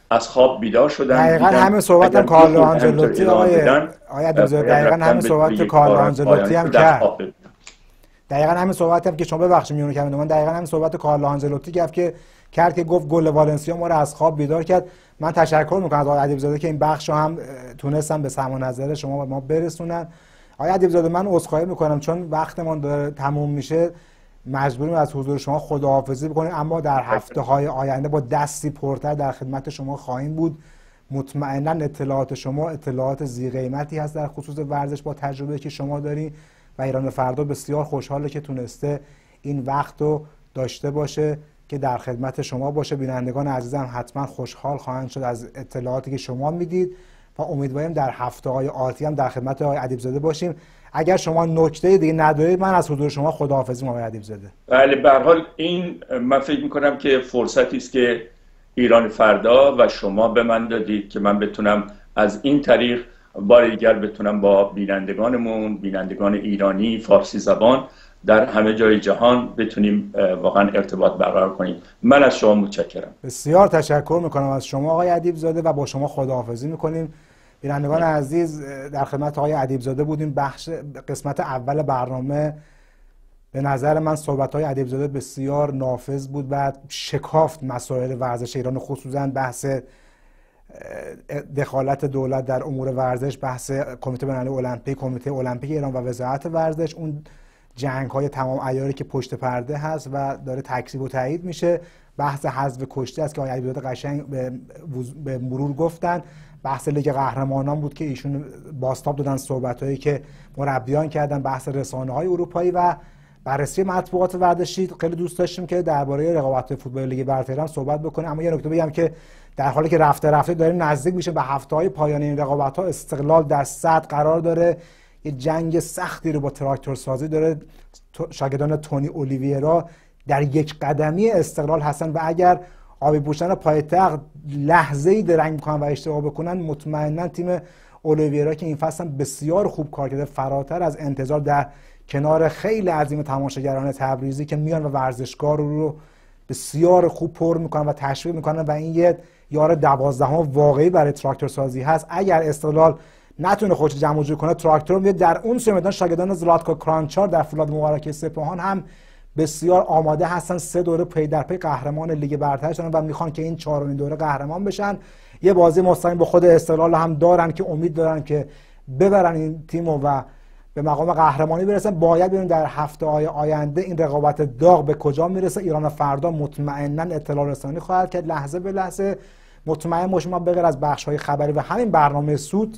از خواب بیدار شدن. دقیقاً همین صحبت هم کارلو آنجلوتی آقای ادیبزاده، دقیقاً همین صحبت کارلو آنجلوتی هم کرد. دقیقاً همین صحبت هم که شما ببخشید میونه کردم، من دقیقاً همین صحبت کارلو آنجلوتی کرد که گفت گل والنسیا ما رو از خواب بیدار کرد. من تشکر میکنم از آقای ادیبزاده که این بخش رو هم تونستم به سماع نظر شما و ما برسونن. آقای ادیبزاده من عذرخواهی میکنم چون وقتمون داره تموم میشه، مجبوریم از حضور شما خداحافظی بکنیم، اما در هفته‌های آینده با دستی پرتر در خدمت شما خواهیم بود. مطمئنا اطلاعات شما اطلاعات ذی قیمتی هست در خصوص ورزش با تجربه که شما داری و ایران فردا بسیار خوشحاله که تونسته این وقت رو داشته باشه که در خدمت شما باشه. بینندگان عزیزم حتما خوشحال خواهند شد از اطلاعاتی که شما میدید و امیدواریم در هفته‌های آتی هم در خدمت آقای ادیبزاده باشیم. اگر شما نکته دیگه ندارید من از حضور شما خداحافظی می‌کنم آقای ادیبزاده. بله به هر حال این من فکر می‌کنم که فرصتی است که ایران فردا و شما به من دادید که من بتونم از این طریق بار دیگر بتونم با بینندگان ایرانی فارسی زبان در همه جای جهان بتونیم واقعا ارتباط برقرار کنیم. من از شما متشکرم. بسیار تشکر میکنم از شما آقای ادیبزاده و با شما خداحافظی میکنیم. بینندگان عزیز در خدمت آقای ادیبزاده بودیم. قسمت اول برنامه به نظر من صحبت‌های ادیبزاده بسیار نافذ بود و شکافت مسائل ورزش ایران، خصوصا بحث دخالت دولت در امور ورزش، بحث کمیته بین‌المللی المپیک، کمیته المپیک ایران و وزارت ورزش، اون جنگ‌های تمام عیاری که پشت پرده هست و داره تکذیب و تایید میشه. بحث حذف کشتی است که آقای ادیبزاده قشنگ به مرور گفتن. بحث لیگ قهرمانان بود که ایشون بازتاب دادن صحبت‌هایی که مربیان کردن. بحث رسانه‌های اروپایی و بررسی مطبوعات ورزشی. خیلی دوست داشتیم که درباره رقابت‌های فوتبال لیگ برتر هم صحبت بکنیم، اما یه نکته بگم که در حالی که رفته داریم نزدیک میشه به هفته‌های پایانی این رقابت‌ها، استقلال در صدر قرار داره، یه جنگ سختی رو با تراکتور سازی داره. شاگردان تونی اولیویرا در یک قدمی استقلال هستن و اگر آبی پوشان پایتخت لحظه‌ای درنگ می‌کنن و اشتباه بکنن، مطمئنا تیم اولیویرا که این فصل هم بسیار خوب کار کرده، فراتر از انتظار در کنار خیلی عظیم تماشاگران تبریزی که میان و ورزشگاه رو بسیار خوب پر میکنن و تشویق میکنن و این یه یار 12 واقعی برای تراکتور سازی هست. اگر استقلال نتونه خودش جمع جور کنه، تراکتور میاد در اون سوی میدان. شاگردان زلاتکو کرانچار در فولاد مبارکه سپاهان هم بسیار آماده هستن، 3 دوره پی در پی قهرمان لیگ برتر شدن و میخوان که این 4مین دوره قهرمان بشن. یه بازی مستقیم با خود استقلال هم دارن که امید دارن که ببرن این تیمو و به مقام قهرمانی برسن. باید ببینیم در هفته‌های آینده این رقابت داغ به کجا میرسه. ایران فردا مطمئنا اطلاع رسانی خواهد کرد لحظه به لحظه. مطمئن باشیم ما بغیر از بخش‌های خبری و همین برنامه سود،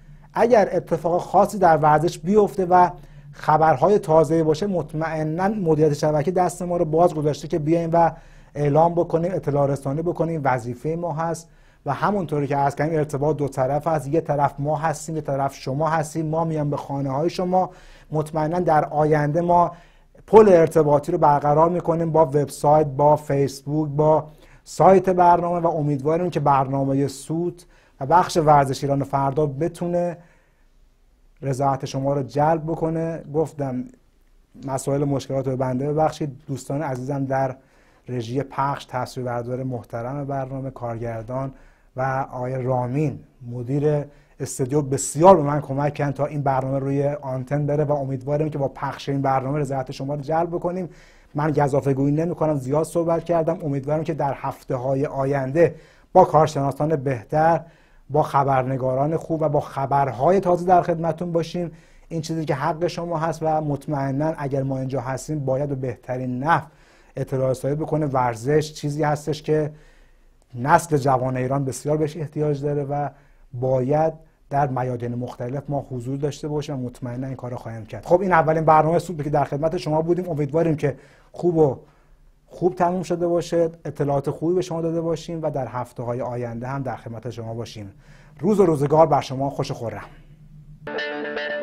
اگر اتفاق خاصی در ورزش بیفته و خبرهای تازه باشه، مطمئنا مدیریت شبکه دست ما رو باز گذاشته که بیایم و اعلام بکنیم، اطلاع رسانی بکنیم. وظیفه ما هست و همونطوری که عرض کردیم ارتباط دو طرف هست. یه طرف ما هستیم، یه طرف شما هستیم. ما میام به خانه‌های شما. مطمئنا در آینده ما پل ارتباطی رو برقرار میکنیم با وبسایت، با فیسبوک، با سایت برنامه و امیدواریم که برنامه سود و بخش ورزش ایران فردا بتونه رضایت شما رو جلب بکنه. گفتم مسائل مشکلات رو بنده ببخشید. دوستان عزیزم در رژی پخش، تصویربردار محترم برنامه، کارگردان و آقای رامین مدیر استودیو بسیار به من کمک کردن تا این برنامه روی آنتن بره و امیدواریم که با پخش این برنامه رضایت شما رو جلب بکنیم. من گزافه گویی نمی‌کنم، زیاد صحبت کردم. امیدوارم که در هفته‌های آینده با کارشناسان بهتر، با خبرنگاران خوب و با خبرهای تازه در خدمتتون باشیم. این چیزی که حق شما هست و مطمئنا اگر ما اینجا هستیم باید به بهترین نحو اطلاع رسانی بکنه. ورزش چیزی هستش که نسل جوان ایران بسیار بهش احتیاج داره و باید در میادین مختلف ما حضور داشته باشیم و مطمئنا این کارو خواهیم کرد. خب این اولین برنامه سود که در خدمت شما بودیم. امیدواریم که خوب تموم شده باشه، اطلاعات خوبی به شما داده باشیم و در هفته‌های آینده هم در خدمت شما باشیم. روز و روزگار بر شما خوش و خرم.